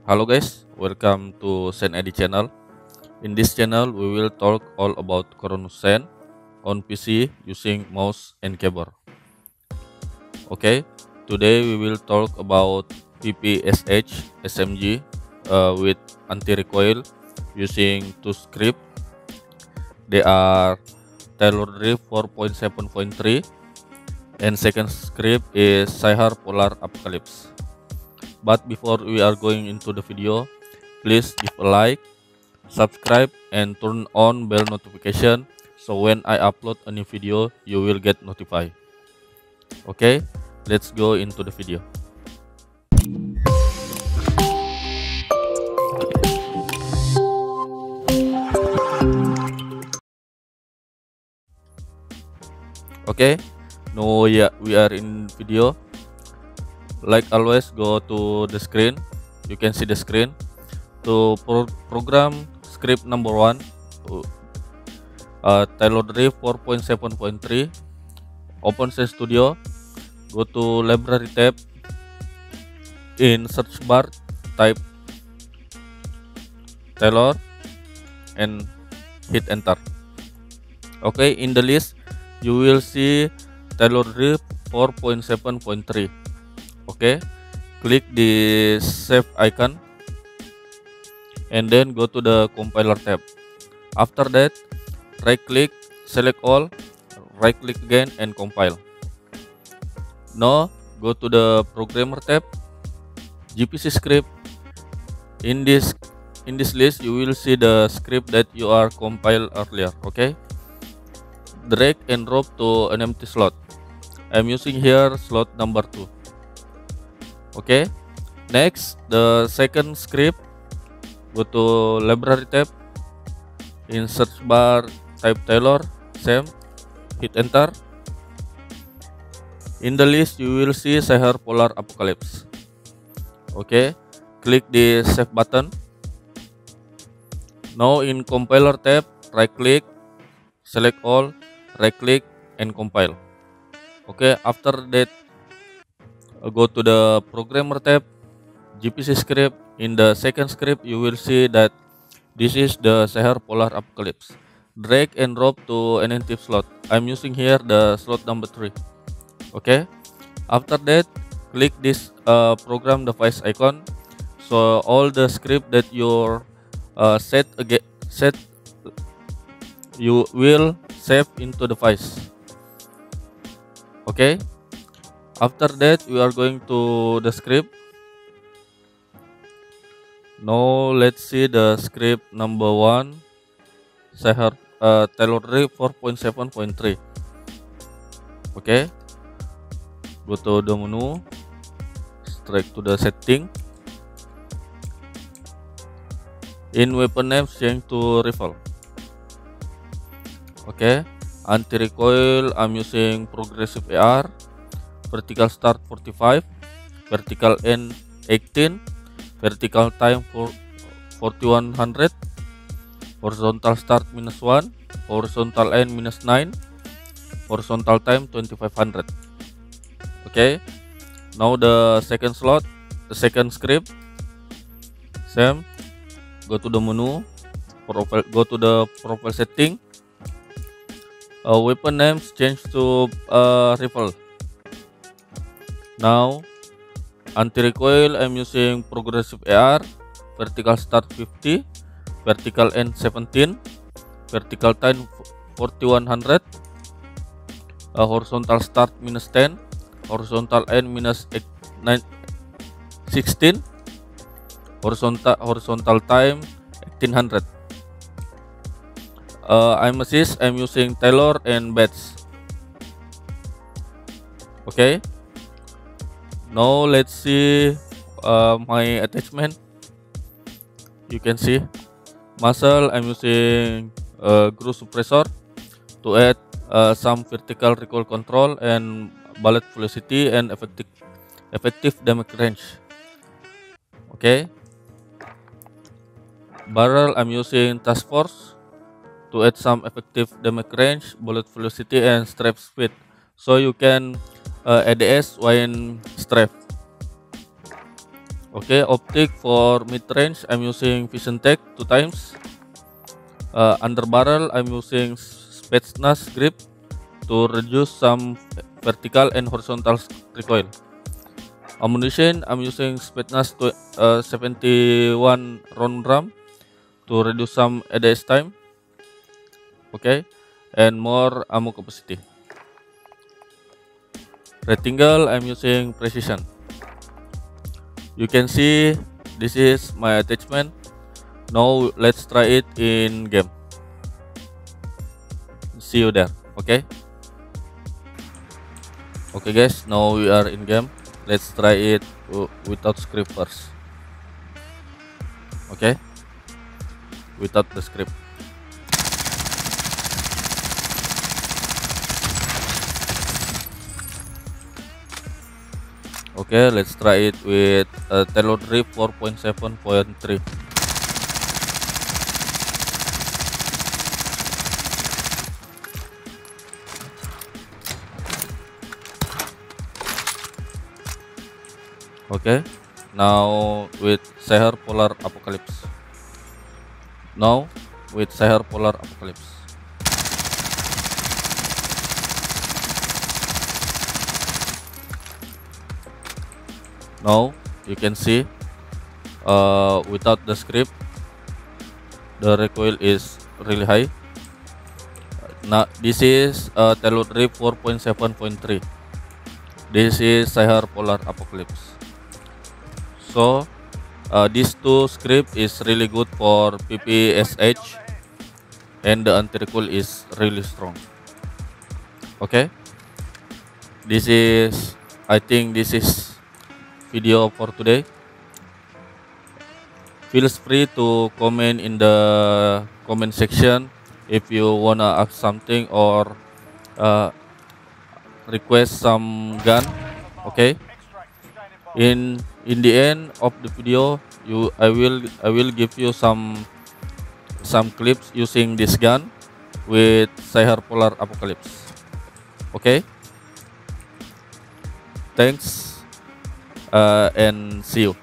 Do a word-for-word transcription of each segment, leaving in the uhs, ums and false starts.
Hello guys, welcome to Sen Edit channel. In this channel, we will talk all about Cronus Sen on P C using mouse and keyboard. Okay, today we will talk about P P S H S M G uh, with anti-recoil using two script. They are Taylor Drift four point seven point three and second script is Sihar Polar Apocalypse. But before we are going into the video, please give a like, subscribe and turn on bell notification so when I upload a new video you will get notified. Okay, let's go into the video. Okay, now yeah, we are in video. Like always, go to the screen. You can see the screen. To pro program script number one, uh, Taylor Drift four point seven point three, OpenSea Studio. Go to Library tab. In search bar, type Taylor and hit enter. Okay, in the list you will see Taylor Drift four point seven point three. Okay, click the save icon and then go to the compiler tab. After that, right click, select all, right click again and compile. Now go to the programmer tab, G P C script. In this in this list you will see the script that you are compiled earlier. Okay, drag and drop to an empty slot. I'm using here slot number two. Okay, next the second script, go to library tab. In search bar type Taylor, same, hit enter. In the list you will see Sihar Polar Apocalypse. Okay, click the save button. Now in compiler tab, right click, select all, right click and compile. Okay, after that go to the programmer tab, G P C script. In the second script you will see that this is the Sihar Polar Apocalypse. Drag and drop to an empty slot. I'm using here the slot number three. Okay, after that click this uh, program device icon, so all the script that you uh, set again set you will save into device. Okay, after that we are going to the script. Now let's see the script number one, Sihar uh, Taylor Drift four point seven point three. Okay, go to the menu, straight to the setting. In weapon names, change to rifle. Okay, anti-recoil I'm using progressive A R, vertical start forty-five, vertical end eighteen, vertical time for forty-one hundred, horizontal start minus one, horizontal end minus nine, horizontal time twenty-five hundred. Okay, now the second slot, the second script, same. Go to the menu, profile, go to the profile setting. Uh, weapon names change to uh, rifle. Now anti-recoil I'm using progressive A R, vertical start fifty, vertical end seventeen, vertical time forty-one hundred, uh, horizontal start minus ten, horizontal end minus sixteen, horizontal horizontal time eighteen hundred. uh, I'm assist I'm using Taylor and Bats. Okay, now let's see uh, my attachment. You can see muzzle I'm using uh, groove suppressor to add uh, some vertical recoil control and bullet velocity and effective effective damage range. Okay, barrel I'm using task force to add some effective damage range, bullet velocity and strap speed, so you can uh, A D S when strap. Okay, optic for mid range, I'm using Vision Tech two times. Uh, under barrel, I'm using Spetsnaz grip to reduce some vertical and horizontal recoil. Ammunition, I'm using Spetsnaz to, uh, seventy-one round drum to reduce some A D S time. Okay, and more ammo capacity. Rectangle, I'm using precision. You can see this is my attachment. Now let's try it in game. See you there. Okay. Okay guys, now we are in game. Let's try it without script first. Okay, without the script. Okay, let's try it with uh, Taylor Drip four point seven point three. Okay, now with Seher Polar Apocalypse. Now with Seher Polar Apocalypse. Now you can see uh, without the script, the recoil is really high. Now this is uh, Taylor Drip four point seven point three. This is Seher Polar Apocalypse. So uh, these two script is really good for P P S H, and the anti-recoil is really strong. Okay, this is I think this is video for today. Feel free to comment in the comment section if you wanna ask something or uh, request some gun. Okay, in in the end of the video, you I will I will give you some some clips using this gun with Seher Polar Apocalypse. Okay, thanks uh, and see you.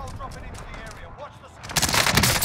Hostile dropping into the area. Watch the